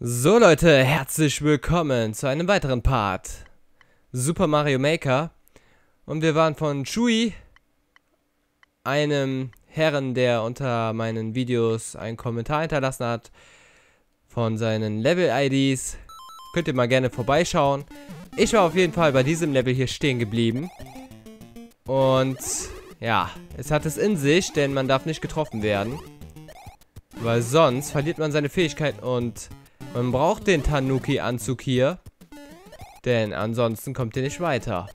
So Leute, herzlich willkommen zu einem weiteren Part Super Mario Maker. Und wir waren von Chewy, einem Herren, der unter meinen Videos einen Kommentar hinterlassen hat, von seinen Level-IDs. Könnt ihr mal gerne vorbeischauen. Ich war auf jeden Fall bei diesem Level hier stehen geblieben. Und ja, es hat es in sich, denn man darf nicht getroffen werden. Weil sonst verliert man seine Fähigkeit und man braucht den Tanuki-Anzug hier. Denn ansonsten kommt ihr nicht weiter.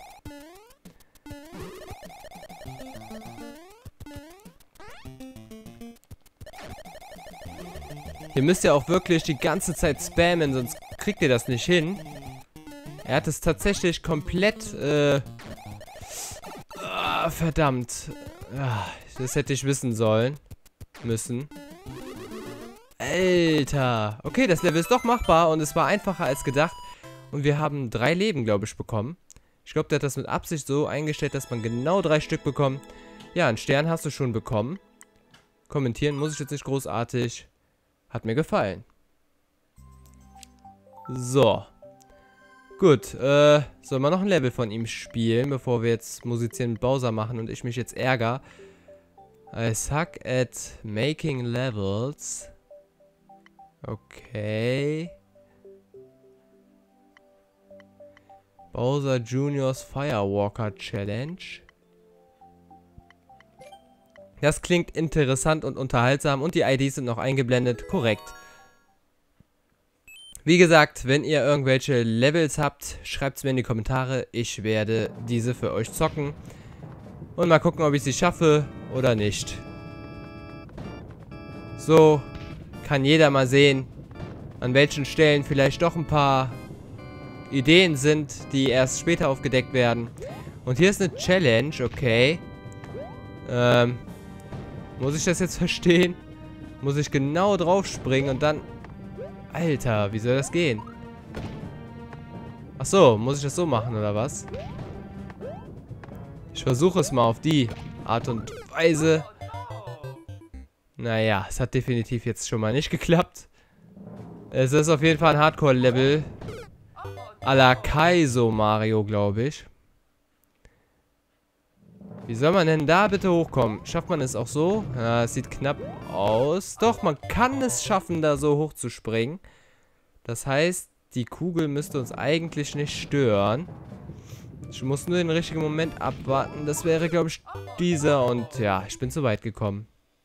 Ihr müsst ja auch wirklich die ganze Zeit spammen, sonst kriegt ihr das nicht hin. Er hat es tatsächlich komplett, verdammt. Das hätte ich wissen sollen. Müssen. Alter. Okay, das Level ist doch machbar und es war einfacher als gedacht. Und wir haben 3 Leben, glaube ich, bekommen. Ich glaube, der hat das mit Absicht so eingestellt, dass man genau 3 Stück bekommt. Ja, einen Stern hast du schon bekommen. Kommentieren muss ich jetzt nicht großartig. Hat mir gefallen. So. Gut, sollen wir noch ein Level von ihm spielen, bevor wir jetzt Musizieren mit Bowser machen und ich mich jetzt ärgere. I suck at making levels. Okay. Bowser Juniors Firewalker Challenge. Das klingt interessant und unterhaltsam und die IDs sind noch eingeblendet. Korrekt. Wie gesagt, wenn ihr irgendwelche Levels habt, schreibt es mir in die Kommentare. Ich werde diese für euch zocken. Und mal gucken, ob ich sie schaffe oder nicht. So kann jeder mal sehen, an welchen Stellen vielleicht doch ein paar Ideen sind, die erst später aufgedeckt werden. Und hier ist eine Challenge, okay. Muss ich das jetzt verstehen? Muss ich genau drauf springen und dann... Alter, wie soll das gehen? Ach so, muss ich das so machen oder was? Ich versuche es mal auf die Art und Weise. Naja, es hat definitiv jetzt schon mal nicht geklappt. Es ist auf jeden Fall ein Hardcore-Level. A la Kaizo Mario, glaube ich. Wie soll man denn da bitte hochkommen? Schafft man es auch so? Ja, es sieht knapp aus. Doch, man kann es schaffen, da so hoch zu springen. Das heißt, die Kugel müsste uns eigentlich nicht stören. Ich muss nur den richtigen Moment abwarten. Das wäre, glaube ich, dieser. Und ja, ich bin zu weit gekommen.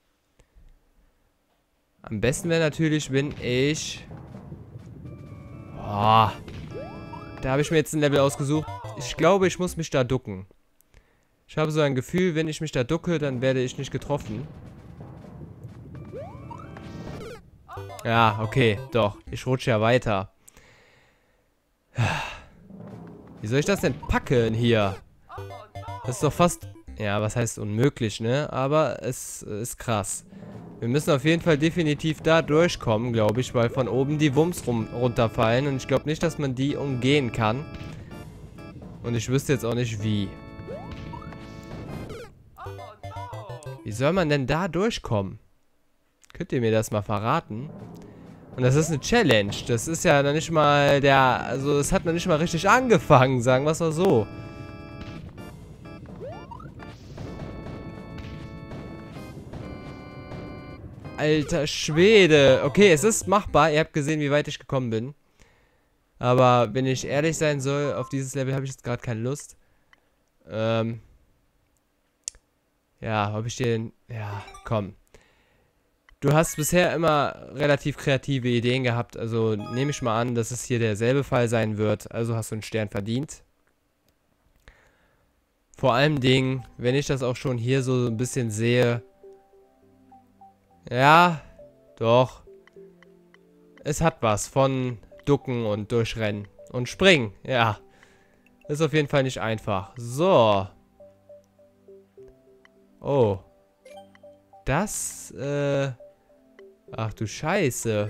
Am besten wäre natürlich, wenn ich... Oh, da habe ich mir jetzt ein Level ausgesucht. Ich glaube, ich muss mich da ducken. Ich habe so ein Gefühl, wenn ich mich da ducke, dann werde ich nicht getroffen. Ja, okay, doch. Ich rutsche ja weiter. Wie soll ich das denn packen hier? Das ist doch fast... Ja, was heißt unmöglich, ne? Aber es ist krass. Wir müssen auf jeden Fall definitiv da durchkommen, glaube ich, weil von oben die Wumms runterfallen. Und ich glaube nicht, dass man die umgehen kann. Und ich wüsste jetzt auch nicht, wie. Wie soll man denn da durchkommen? Könnt ihr mir das mal verraten? Und das ist eine Challenge. Das ist ja noch nicht mal der... Also, es hat noch nicht mal richtig angefangen, sagen wir es mal so. Alter Schwede. Okay, es ist machbar. Ihr habt gesehen, wie weit ich gekommen bin. Aber wenn ich ehrlich sein soll, auf dieses Level habe ich jetzt gerade keine Lust. Ja, ob ich den... Ja, komm. Du hast bisher immer relativ kreative Ideen gehabt. Also nehme ich mal an, dass es hier derselbe Fall sein wird. Also hast du einen Stern verdient. Vor allem Dingen, wenn ich das auch schon hier so ein bisschen sehe... Ja, doch. Es hat was von Ducken und Durchrennen. Und Springen, ja. Ist auf jeden Fall nicht einfach. So. Oh. Das, Ach du Scheiße.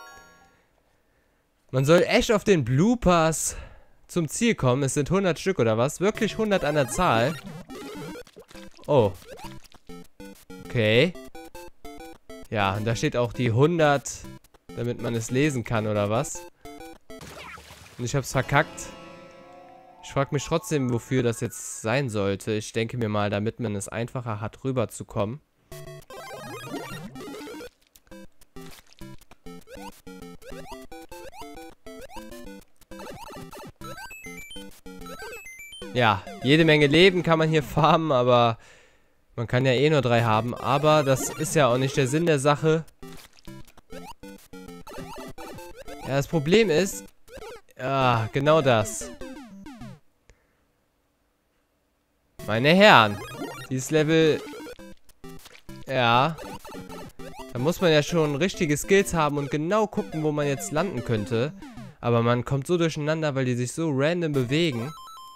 Man soll echt auf den Bloopers zum Ziel kommen. Es sind 100 Stück oder was? Wirklich 100 an der Zahl. Oh. Okay. Ja, und da steht auch die 100 damit man es lesen kann oder was. Und ich hab's verkackt. Ich frage mich trotzdem, wofür das jetzt sein sollte. Ich denke mir mal, damit man es einfacher hat, rüberzukommen. Ja, jede Menge Leben kann man hier farmen, aber man kann ja eh nur 3 haben. Aber das ist ja auch nicht der Sinn der Sache. Ja, das Problem ist... Ja, genau das. Meine Herren, dieses Level... Ja. Da muss man ja schon richtige Skills haben und genau gucken, wo man jetzt landen könnte. Aber man kommt so durcheinander, weil die sich so random bewegen.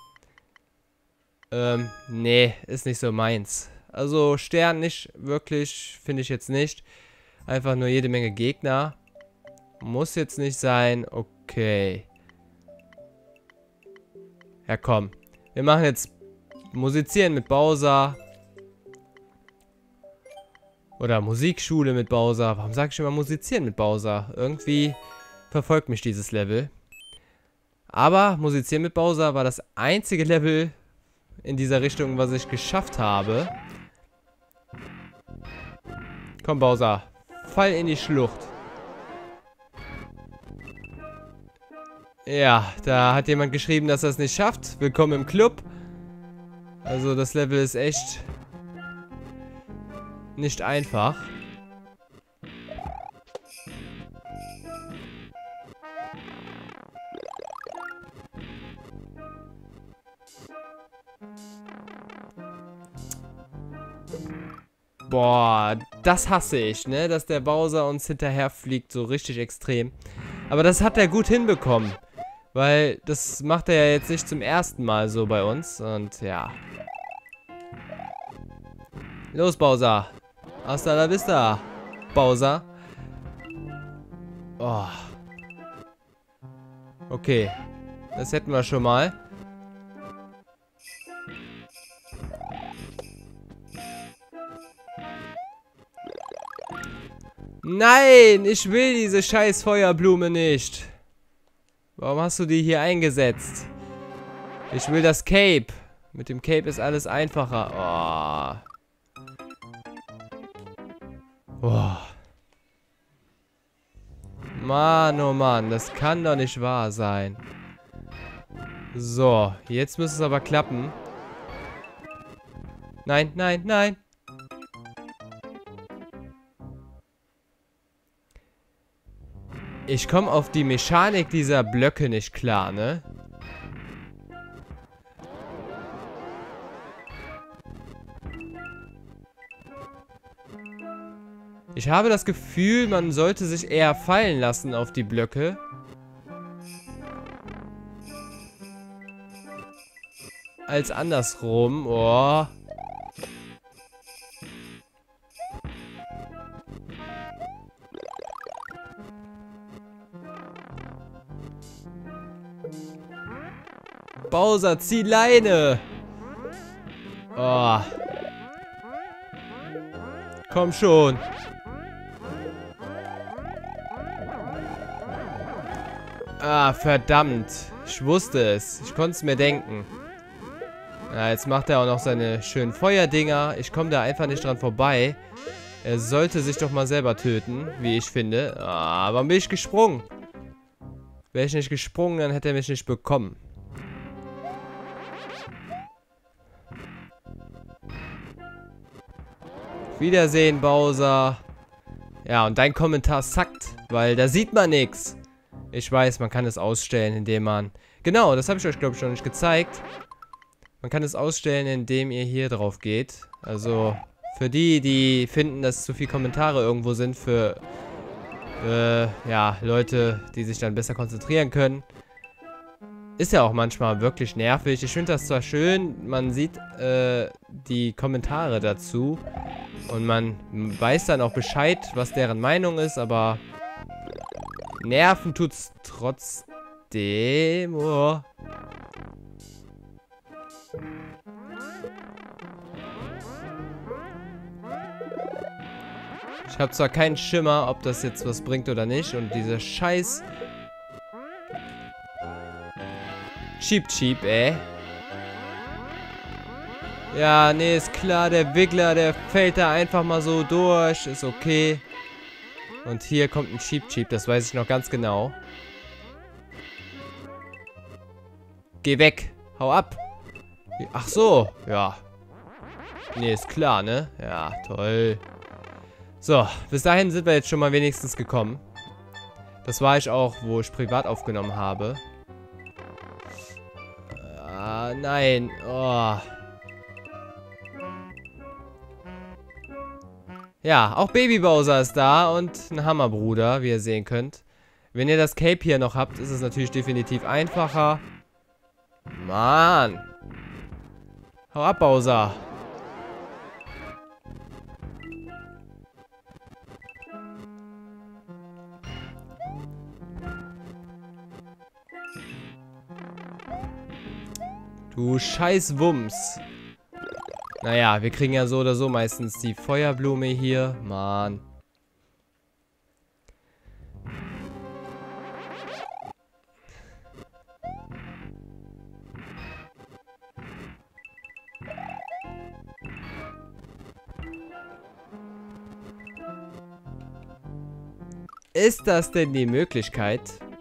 Nee, ist nicht so meins. Also Stern nicht wirklich, finde ich jetzt nicht. Einfach nur jede Menge Gegner. Muss jetzt nicht sein. Okay. Ja, komm. Wir machen jetzt Musizieren mit Bowser. Oder Musikschule mit Bowser. Warum sage ich immer Musizieren mit Bowser? Irgendwie verfolgt mich dieses Level. Aber Musizieren mit Bowser war das einzige Level in dieser Richtung, was ich geschafft habe. Komm, Bowser. Fall in die Schlucht. Ja, da hat jemand geschrieben, dass er es nicht schafft. Willkommen im Club. Also das Level ist echt nicht einfach. Boah, das hasse ich, ne? Dass der Bowser uns hinterher fliegt, so richtig extrem. Aber das hat er gut hinbekommen. Weil das macht er ja jetzt nicht zum ersten Mal so bei uns. Und ja. Los, Bowser. Hasta la vista, Bowser. Oh. Okay. Das hätten wir schon mal. Nein, ich will diese scheiß Feuerblume nicht. Warum hast du die hier eingesetzt? Ich will das Cape. Mit dem Cape ist alles einfacher. Oh. Oh. Mann, oh Mann, das kann doch nicht wahr sein. So, jetzt müsste es aber klappen. Nein, nein, nein. Ich komme auf die Mechanik dieser Blöcke nicht klar, ne? Ich habe das Gefühl, man sollte sich eher fallen lassen auf die Blöcke. Als andersrum. Oh. Bowser, zieh Leine! Oh. Komm schon. Ah, verdammt. Ich wusste es. Ich konnte es mir denken. Ja, jetzt macht er auch noch seine schönen Feuerdinger. Ich komme da einfach nicht dran vorbei. Er sollte sich doch mal selber töten, wie ich finde. Ah, warum bin ich gesprungen? Wäre ich nicht gesprungen, dann hätte er mich nicht bekommen. Wiedersehen, Bowser. Ja, und dein Kommentar sackt, weil da sieht man nichts. Ich weiß, man kann es ausstellen, indem man... Genau, das habe ich euch, glaube ich, noch nicht gezeigt. Man kann es ausstellen, indem ihr hier drauf geht. Also, für die, die finden, dass zu viele Kommentare irgendwo sind, für... ja, Leute, die sich dann besser konzentrieren können. Ist ja auch manchmal wirklich nervig. Ich finde das zwar schön, man sieht die Kommentare dazu. Und man weiß dann auch Bescheid, was deren Meinung ist, aber nerven tut's trotzdem. Oh. Ich habe zwar keinen Schimmer, ob das jetzt was bringt oder nicht. Und dieser scheiß Cheep, ey. Ja, nee, ist klar, der Wiggler, der fällt da einfach mal so durch. Ist okay. Und hier kommt ein Cheep, das weiß ich noch ganz genau. Geh weg. Hau ab. Ach so, ja. Nee, ist klar, ne? Ja, toll. So, bis dahin sind wir jetzt schon mal wenigstens gekommen. Das war ich auch, wo ich privat aufgenommen habe. Ah, nein. Oh. Ja, auch Baby Bowser ist da und ein Hammerbruder, wie ihr sehen könnt. Wenn ihr das Cape hier noch habt, ist es natürlich definitiv einfacher. Mann. Hau ab, Bowser. Du scheiß Wumms. Naja, wir kriegen ja so oder so meistens die Feuerblume hier. Mann. Ist das denn die Möglichkeit?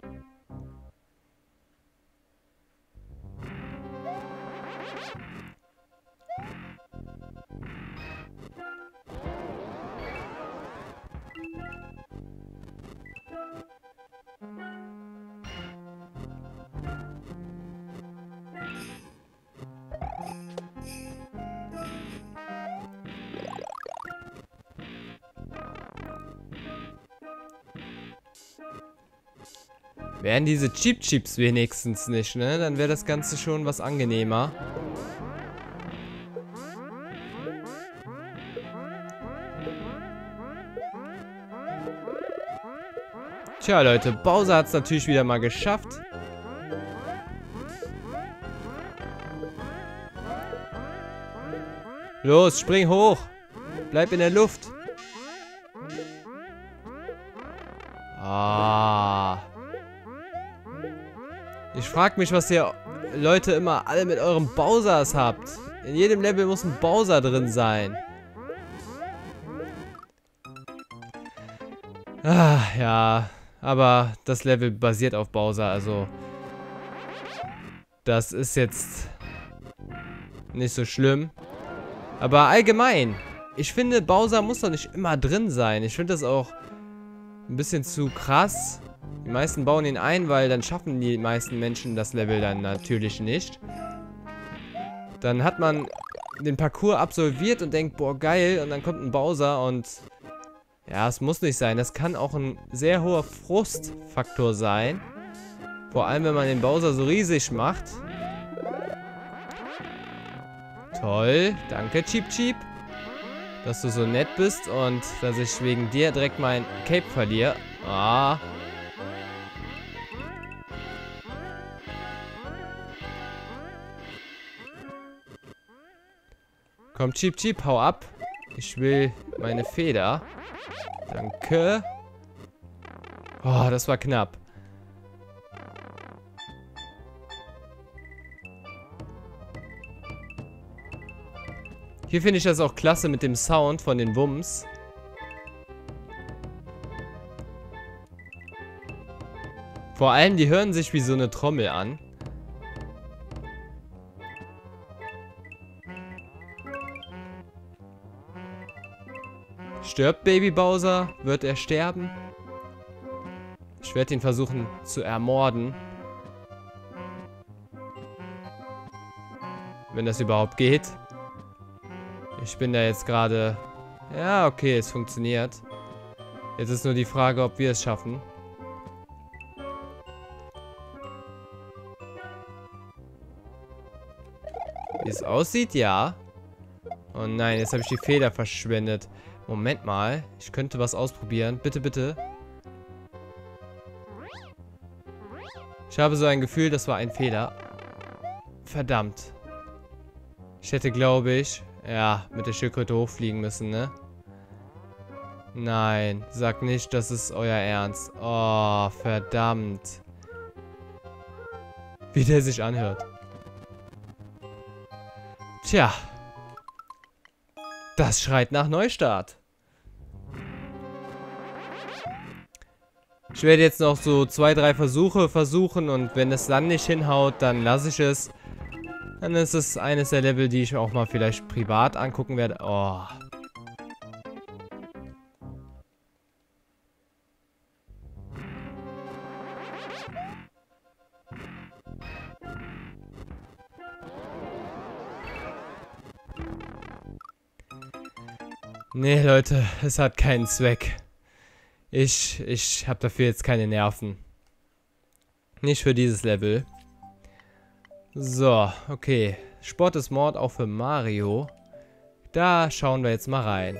Wären diese Cheeps wenigstens nicht, ne? Dann wäre das Ganze schon was angenehmer. Tja, Leute, Bowser hat es natürlich wieder mal geschafft. Los, spring hoch. Bleib in der Luft. Ah. Ich frag mich, was ihr Leute immer alle mit euren Bowsers habt. In jedem Level muss ein Bowser drin sein. Ah, ja. Aber das Level basiert auf Bowser, also das ist jetzt nicht so schlimm. Aber allgemein, ich finde, Bowser muss doch nicht immer drin sein. Ich finde das auch ein bisschen zu krass. Die meisten bauen ihn ein, weil dann schaffen die meisten Menschen das Level dann natürlich nicht. Dann hat man den Parcours absolviert und denkt, boah, geil. Und dann kommt ein Bowser und ja, es muss nicht sein. Das kann auch ein sehr hoher Frustfaktor sein. Vor allem, wenn man den Bowser so riesig macht. Toll. Danke, Cheep. Dass du so nett bist und dass ich wegen dir direkt mein Cape verliere. Ah. Komm, Cheep, hau ab. Ich will meine Feder. Danke. Oh, das war knapp. Hier finde ich das auch klasse mit dem Sound von den Wumms. Vor allem, die hören sich wie so eine Trommel an. Stirbt Baby Bowser? Wird er sterben? Ich werde ihn versuchen zu ermorden. Wenn das überhaupt geht. Ich bin da jetzt gerade... Ja, okay, es funktioniert. Jetzt ist nur die Frage, ob wir es schaffen. Wie es aussieht, ja. Oh nein, jetzt habe ich die Feder verschwendet. Moment mal, ich könnte was ausprobieren. Bitte, bitte. Ich habe so ein Gefühl, das war ein Fehler. Verdammt. Ich hätte, glaube ich, ja, mit der Schildkröte hochfliegen müssen, ne? Nein, sag nicht, das ist euer Ernst. Oh, verdammt. Wie der sich anhört. Tja. Das schreit nach Neustart. Ich werde jetzt noch so 2, 3 Versuche versuchen und wenn es dann nicht hinhaut, dann lasse ich es. Dann ist es eines der Level, die ich auch mal vielleicht privat angucken werde. Oh. Nee, Leute, es hat keinen Zweck. Ich habe dafür jetzt keine Nerven. Nicht für dieses Level. So, okay. Sport ist Mord auch für Mario. Da schauen wir jetzt mal rein.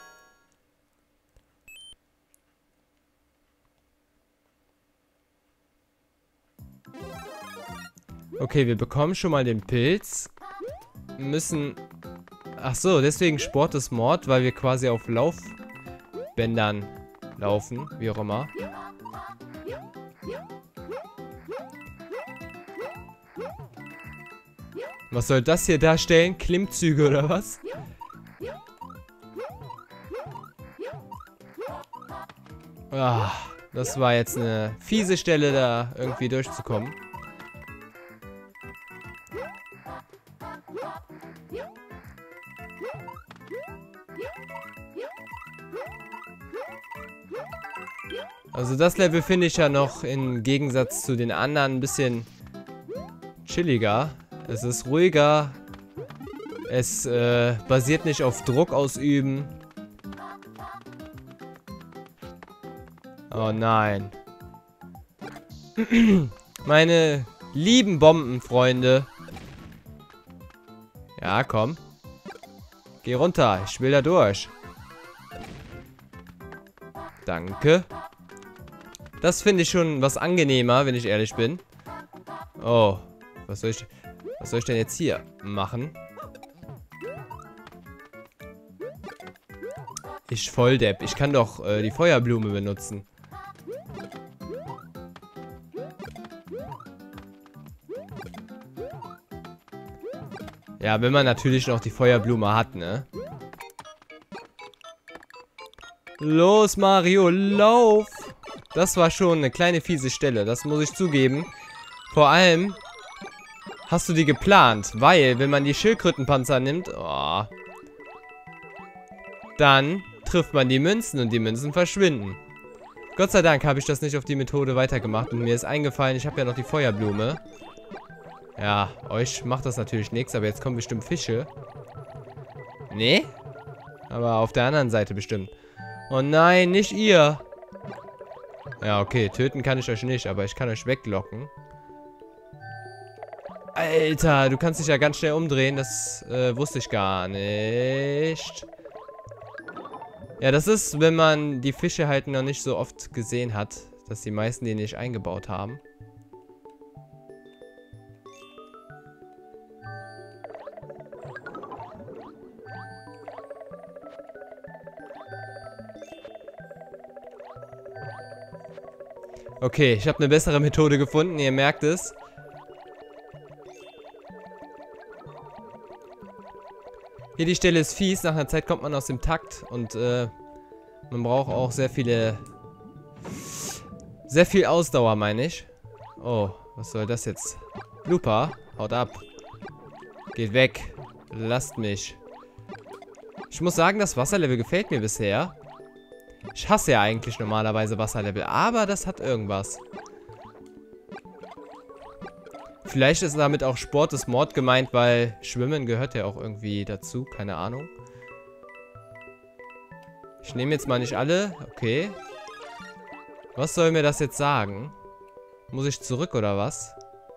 Okay, wir bekommen schon mal den Pilz. Müssen... Ach so, deswegen Sport ist Mord, weil wir quasi auf Laufbändern laufen, wie auch immer. Was soll das hier darstellen? Klimmzüge oder was? Ah, das war jetzt eine fiese Stelle, da irgendwie durchzukommen. Also das Level finde ich ja noch im Gegensatz zu den anderen ein bisschen chilliger. Es ist ruhiger. Es basiert nicht auf Druck ausüben. Oh nein. Meine lieben Bombenfreunde. Ja, komm. Geh runter. Ich will da durch. Danke. Das finde ich schon was angenehmer, wenn ich ehrlich bin. Oh. Was soll ich denn jetzt hier machen? Ich Volldepp. Ich kann doch die Feuerblume benutzen. Ja, wenn man natürlich noch die Feuerblume hat, ne? Los, Mario, lauf! Das war schon eine kleine fiese Stelle, das muss ich zugeben. Vor allem hast du die geplant, weil wenn man die Schildkrötenpanzer nimmt, oh, dann trifft man die Münzen und die Münzen verschwinden. Gott sei Dank habe ich das nicht auf die Methode weitergemacht und mir ist eingefallen, ich habe ja noch die Feuerblume. Ja, euch macht das natürlich nichts, aber jetzt kommen bestimmt Fische. Nee? Aber auf der anderen Seite bestimmt. Oh nein, nicht ihr. Ja, okay, töten kann ich euch nicht, aber ich kann euch weglocken. Alter, du kannst dich ja ganz schnell umdrehen, das wusste ich gar nicht. Ja, das ist, wenn man die Fische halt noch nicht so oft gesehen hat, dass die meisten die nicht eingebaut haben. Okay, ich habe eine bessere Methode gefunden, ihr merkt es. Hier die Stelle ist fies, nach einer Zeit kommt man aus dem Takt und man braucht auch sehr viel Ausdauer, meine ich. Oh, was soll das jetzt? Blooper, haut ab. Geht weg. Lasst mich. Ich muss sagen, das Wasserlevel gefällt mir bisher. Ich hasse ja eigentlich normalerweise Wasserlevel, aber das hat irgendwas. Vielleicht ist damit auch Sport ist Mord gemeint, weil Schwimmen gehört ja auch irgendwie dazu, keine Ahnung. Ich nehme jetzt mal nicht alle, okay. Was soll mir das jetzt sagen? Muss ich zurück oder was?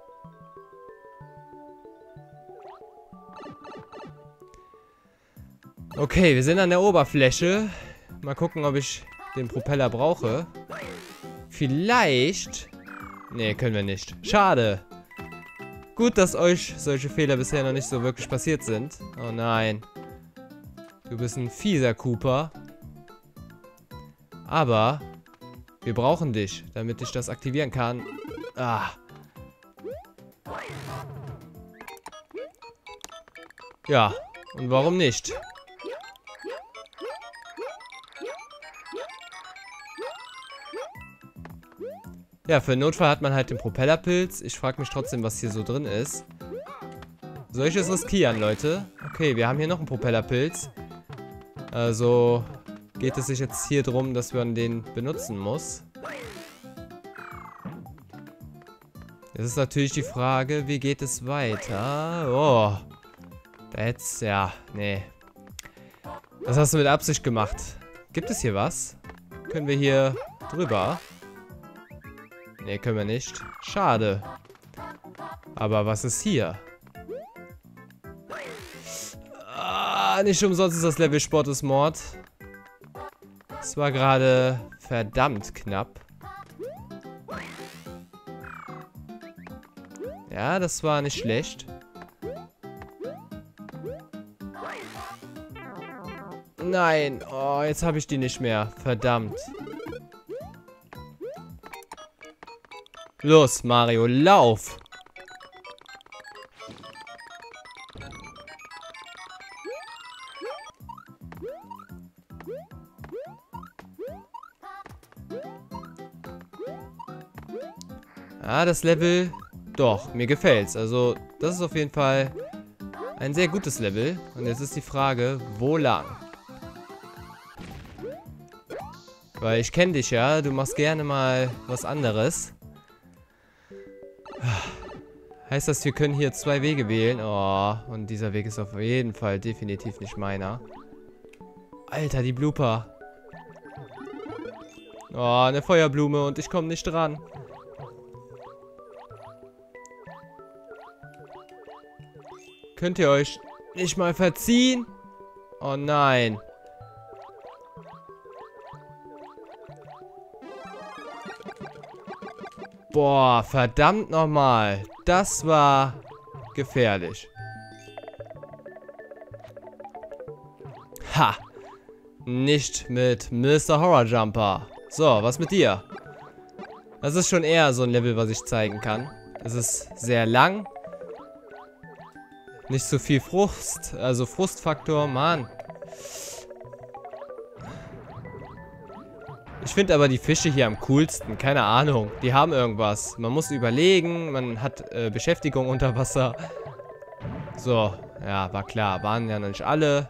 Okay, wir sind an der Oberfläche. Mal gucken, ob ich den Propeller brauche. Vielleicht... Nee, können wir nicht. Schade. Gut, dass euch solche Fehler bisher noch nicht so wirklich passiert sind. Oh nein. Du bist ein fieser Cooper. Aber wir brauchen dich, damit ich das aktivieren kann. Ah. Ja, und warum nicht? Ja, für den Notfall hat man halt den Propellerpilz. Ich frage mich trotzdem, was hier so drin ist. Soll ich es riskieren, Leute? Okay, wir haben hier noch einen Propellerpilz. Also geht es sich jetzt hier drum, dass man den benutzen muss. Jetzt ist natürlich die Frage, wie geht es weiter? Oh, da hätt's, ja, nee. Das hast du mit Absicht gemacht. Gibt es hier was? Können wir hier drüber? Nee, können wir nicht. Schade. Aber was ist hier? Ah, nicht umsonst ist das Level Sport ist Mord. Es war gerade verdammt knapp. Ja, das war nicht schlecht. Nein. Oh, jetzt habe ich die nicht mehr. Verdammt. Los, Mario, lauf! Ah, das Level... Doch, mir gefällt's. Also, das ist auf jeden Fall ein sehr gutes Level. Und jetzt ist die Frage, wo lang? Weil ich kenne dich ja, du machst gerne mal was anderes. Heißt das, wir können hier 2 Wege wählen? Oh, und dieser Weg ist auf jeden Fall definitiv nicht meiner. Alter, die Blooper. Oh, eine Feuerblume und ich komme nicht dran. Könnt ihr euch nicht mal verziehen? Oh nein. Boah, verdammt nochmal. Das war gefährlich. Ha. Nicht mit Mr. Horror Jumper. So, was mit dir? Das ist schon eher so ein Level, was ich zeigen kann. Es ist sehr lang. Nicht so viel Frust. Also Frustfaktor, Mann. Ich finde aber die Fische hier am coolsten. Keine Ahnung. Die haben irgendwas. Man muss überlegen. Man hat Beschäftigung unter Wasser. So. Ja, war klar. Waren ja noch nicht alle.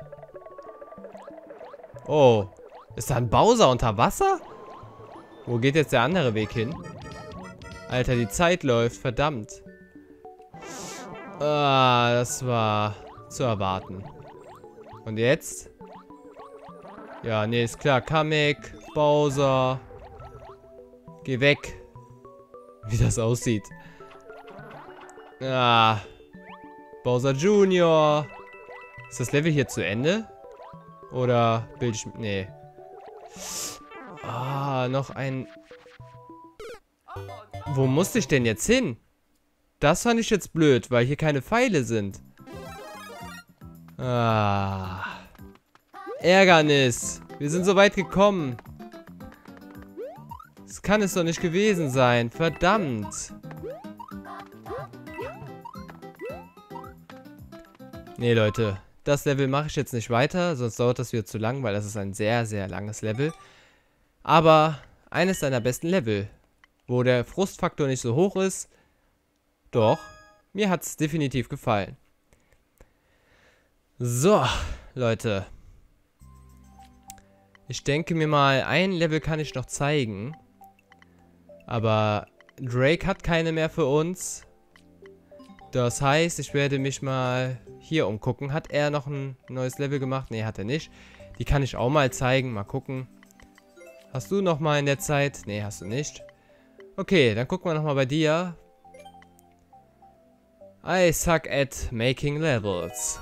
Oh. Ist da ein Bowser unter Wasser? Wo geht jetzt der andere Weg hin? Alter, die Zeit läuft. Verdammt. Ah, das war zu erwarten. Und jetzt? Ja, nee, ist klar. Kamek, Bowser. Geh weg. Wie das aussieht. Ah. Bowser Junior. Ist das Level hier zu Ende? Oder bilde ich... Nee. Ah, noch ein... Wo musste ich denn jetzt hin? Das fand ich jetzt blöd, weil hier keine Pfeile sind. Ah. Ärgernis. Wir sind so weit gekommen. Das kann es doch nicht gewesen sein. Verdammt. Nee, Leute. Das Level mache ich jetzt nicht weiter, sonst dauert das wieder zu lang, weil das ist ein sehr, sehr langes Level. Aber eines seiner besten Level, wo der Frustfaktor nicht so hoch ist. Doch, mir hat es definitiv gefallen. So, Leute. Ich denke mir mal, ein Level kann ich noch zeigen. Aber Drake hat keine mehr für uns. Das heißt, ich werde mich mal hier umgucken. Hat er noch ein neues Level gemacht? Nee, hat er nicht. Die kann ich auch mal zeigen. Mal gucken. Hast du noch mal in der Zeit? Nee, hast du nicht. Okay, dann gucken wir noch mal bei dir. I suck at making levels.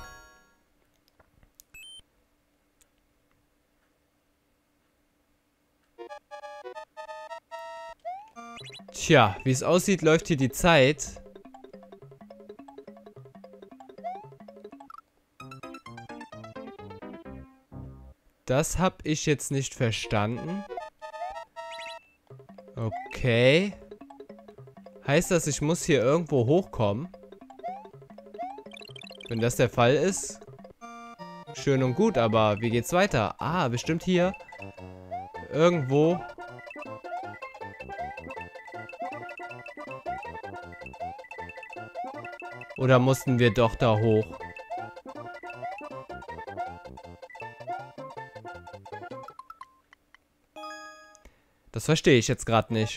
Tja, wie es aussieht, läuft hier die Zeit. Das habe ich jetzt nicht verstanden. Okay. Heißt das, ich muss hier irgendwo hochkommen? Wenn das der Fall ist, schön und gut, aber wie geht's weiter? Ah, bestimmt hier. Irgendwo. Oder mussten wir doch da hoch? Das verstehe ich jetzt gerade nicht.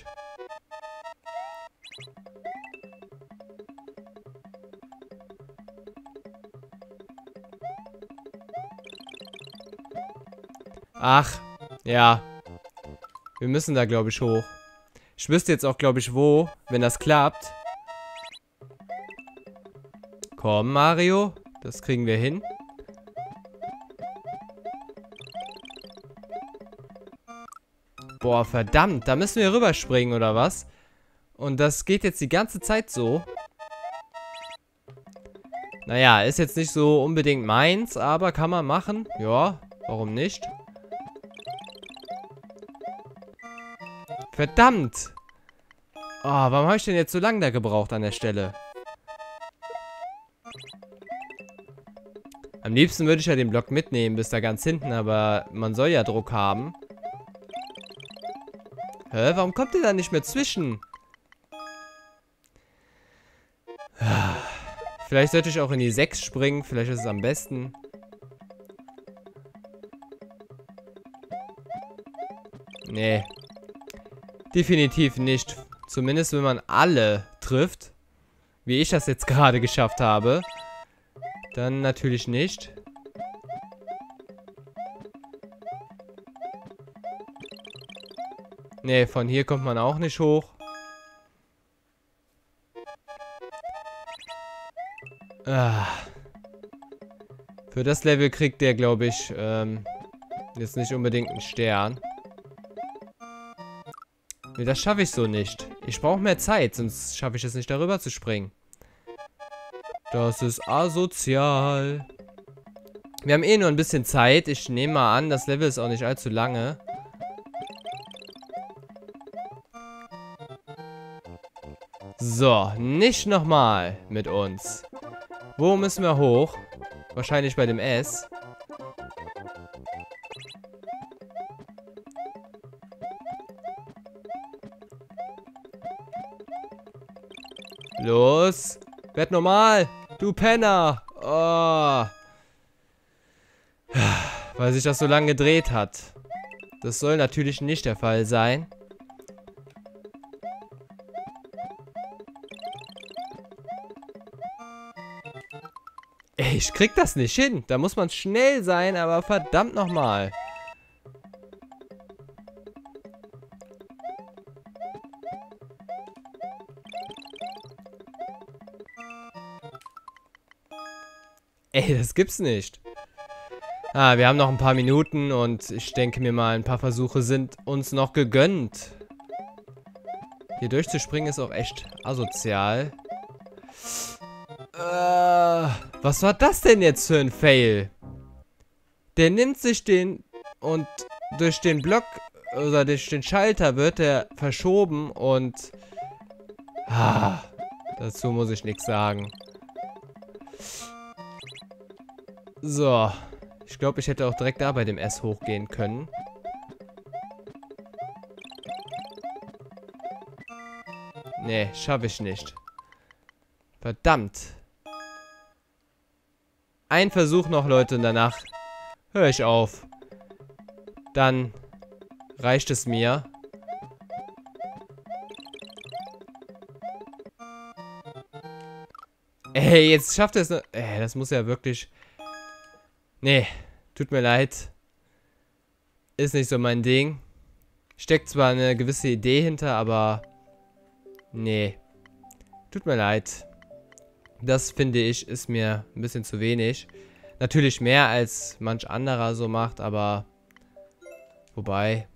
Ach, ja. Wir müssen da, glaube ich, hoch. Ich wüsste jetzt auch, glaube ich, wo, wenn das klappt. Komm, Mario. Das kriegen wir hin. Boah, verdammt. Da müssen wir rüberspringen, oder was? Und das geht jetzt die ganze Zeit so. Naja, ist jetzt nicht so unbedingt meins, aber kann man machen. Ja, warum nicht? Verdammt! Oh, warum habe ich denn jetzt so lange da gebraucht an der Stelle? Am liebsten würde ich ja den Block mitnehmen bis da ganz hinten, aber man soll ja Druck haben. Hä, warum kommt ihr da nicht mehr zwischen? Vielleicht sollte ich auch in die 6 springen, vielleicht ist es am besten. Nee. Definitiv nicht. Zumindest wenn man alle trifft. Wie ich das jetzt gerade geschafft habe. Dann natürlich nicht. Nee, von hier kommt man auch nicht hoch. Ah. Für das Level kriegt der, glaube ich, jetzt nicht unbedingt einen Stern. Nee, das schaffe ich so nicht. Ich brauche mehr Zeit, sonst schaffe ich es nicht, darüber zu springen. Das ist asozial. Wir haben eh nur ein bisschen Zeit. Ich nehme mal an, das Level ist auch nicht allzu lange. So, nicht nochmal mit uns. Wo müssen wir hoch? Wahrscheinlich bei dem S. Los. Werd normal. Du Penner. Oh. Weil sich das so lange gedreht hat. Das soll natürlich nicht der Fall sein. Ey, ich krieg das nicht hin. Da muss man schnell sein, aber verdammt nochmal. Ey, das gibt's nicht. Ah, wir haben noch ein paar Minuten und ich denke mir mal, ein paar Versuche sind uns noch gegönnt. Hier durchzuspringen ist auch echt asozial. Was war das denn jetzt für ein Fail? Der nimmt sich den und durch den Block oder durch den Schalter wird er verschoben und... dazu muss ich nichts sagen. So. Ich glaube, ich hätte auch direkt da bei dem S hochgehen können. Nee, schaffe ich nicht. Verdammt. Ein Versuch noch, Leute, und danach höre ich auf. Dann reicht es mir. Ey, jetzt schafft es noch. Ey, das muss ja wirklich... Nee, tut mir leid. Ist nicht so mein Ding. Steckt zwar eine gewisse Idee hinter, aber... Nee. Tut mir leid. Das, finde ich, ist mir ein bisschen zu wenig. Natürlich mehr, als manch anderer so macht, aber... Wobei...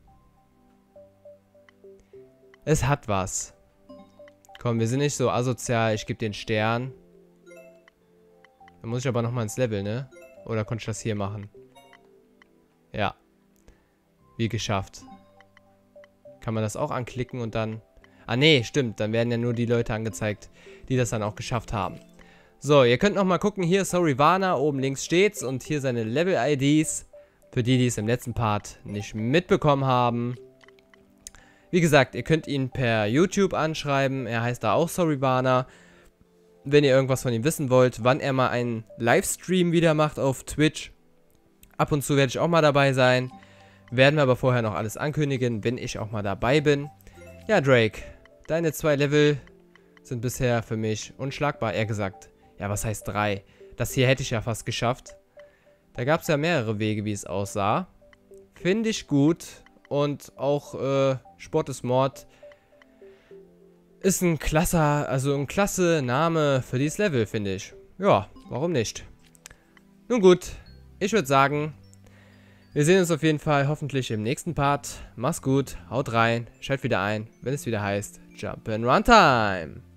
Es hat was. Komm, wir sind nicht so asozial. Ich gebe den Stern. Dann muss ich aber nochmal ins Level, ne? Oder konnte ich das hier machen? Ja. Wie geschafft. kann man das auch anklicken und dann... Ah, nee, stimmt. Dann werden ja nur die Leute angezeigt, die das dann auch geschafft haben. So, ihr könnt nochmal gucken. Hier Sorryvana, oben links steht's. Und hier seine Level-IDs. Für die, die es im letzten Part nicht mitbekommen haben. Wie gesagt, ihr könnt ihn per YouTube anschreiben. Er heißt da auch Sorryvana. Wenn ihr irgendwas von ihm wissen wollt, wann er mal einen Livestream wieder macht auf Twitch. Ab und zu werde ich auch mal dabei sein. Werden wir aber vorher noch alles ankündigen, wenn ich auch mal dabei bin. Ja, Drake, deine 2 Level sind bisher für mich unschlagbar. Eher gesagt, ja, was heißt 3? Das hier hätte ich ja fast geschafft. Da gab es ja mehrere Wege, wie es aussah. Finde ich gut. Und auch Sport ist Mord ist ein klasse Name für dieses Level, finde ich. Ja, warum nicht? Nun gut, ich würde sagen, wir sehen uns auf jeden Fall hoffentlich im nächsten Part. Mach's gut, haut rein, schaltet wieder ein, wenn es wieder heißt Jump and Run Time.